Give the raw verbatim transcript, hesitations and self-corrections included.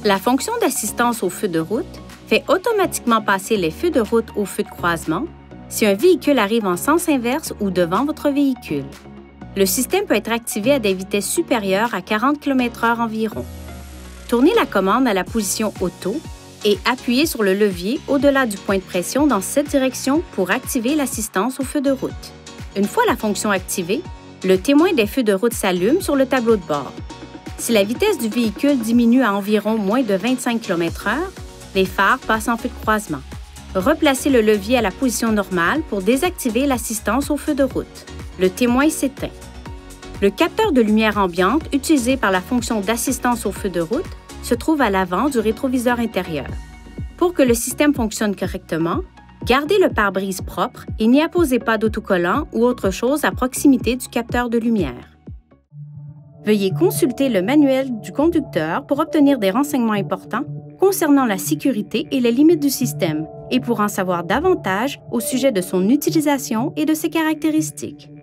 La fonction d'assistance aux feux de route fait automatiquement passer les feux de route aux feux de croisement si un véhicule arrive en sens inverse ou devant votre véhicule. Le système peut être activé à des vitesses supérieures à quarante kilomètres heure environ. Tournez la commande à la position Auto et appuyez sur le levier au-delà du point de pression dans cette direction pour activer l'assistance aux feux de route. Une fois la fonction activée, le témoin des feux de route s'allume sur le tableau de bord. Si la vitesse du véhicule diminue à environ moins de vingt-cinq kilomètres heure, les phares passent en feu de croisement. Replacez le levier à la position normale pour désactiver l'assistance aux feux de route. Le témoin s'éteint. Le capteur de lumière ambiante utilisé par la fonction d'assistance aux feux de route se trouve à l'avant du rétroviseur intérieur. Pour que le système fonctionne correctement, gardez le pare-brise propre et n'y apposez pas d'autocollant ou autre chose à proximité du capteur de lumière. Veuillez consulter le manuel du conducteur pour obtenir des renseignements importants concernant la sécurité et les limites du système et pour en savoir davantage au sujet de son utilisation et de ses caractéristiques.